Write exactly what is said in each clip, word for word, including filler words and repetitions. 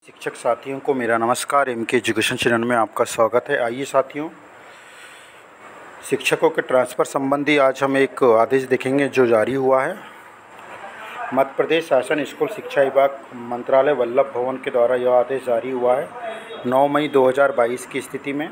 शिक्षक साथियों को मेरा नमस्कार। एम के एजुकेशन चैनल में आपका स्वागत है। आइए साथियों, शिक्षकों के ट्रांसफ़र संबंधी आज हम एक आदेश देखेंगे जो जारी हुआ है। मध्य प्रदेश शासन स्कूल शिक्षा विभाग मंत्रालय वल्लभ भवन के द्वारा यह आदेश जारी हुआ है। नौ मई दो हज़ार बाईस की स्थिति में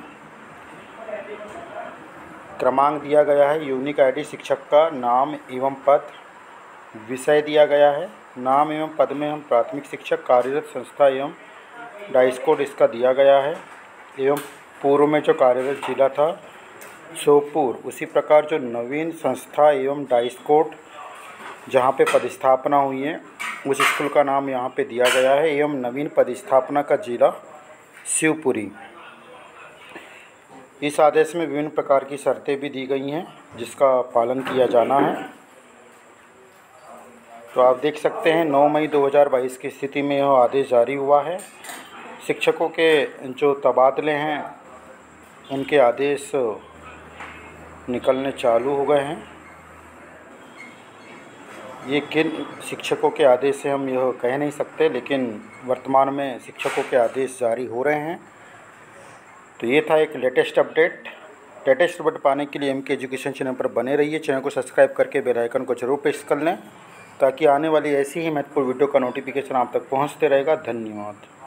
क्रमांक दिया गया है। यूनिक आईडी शिक्षक का नाम एवं पद, विषय दिया गया है। नाम एवं पद में हम प्राथमिक शिक्षक, कार्यरत संस्था एवं डाइस कोड इसका दिया गया है। एवं पूर्व में जो कार्यरत जिला था श्योपुर, उसी प्रकार जो नवीन संस्था एवं डाइस कोड जहाँ पे पदस्थापना हुई है उस स्कूल का नाम यहाँ पे दिया गया है। एवं नवीन पदस्थापना का जिला शिवपुरी। इस आदेश में विभिन्न प्रकार की शर्तें भी दी गई हैं जिसका पालन किया जाना है। तो आप देख सकते हैं नौ मई दो हज़ार बाईस की स्थिति में यह आदेश जारी हुआ है। शिक्षकों के जो तबादले हैं उनके आदेश निकलने चालू हो गए हैं। ये किन शिक्षकों के आदेश से हम यह कह नहीं सकते, लेकिन वर्तमान में शिक्षकों के आदेश जारी हो रहे हैं। तो ये था एक लेटेस्ट अपडेट। लेटेस्ट अपडेट पाने के लिए एम के एजुकेशन चैनल पर बने रहिए। चैनल को सब्सक्राइब करके बेल आइकन को जरूर प्रेस कर लें ताकि आने वाली ऐसी ही महत्वपूर्ण वीडियो का नोटिफिकेशन आप तक पहुंचते रहेगा। धन्यवाद।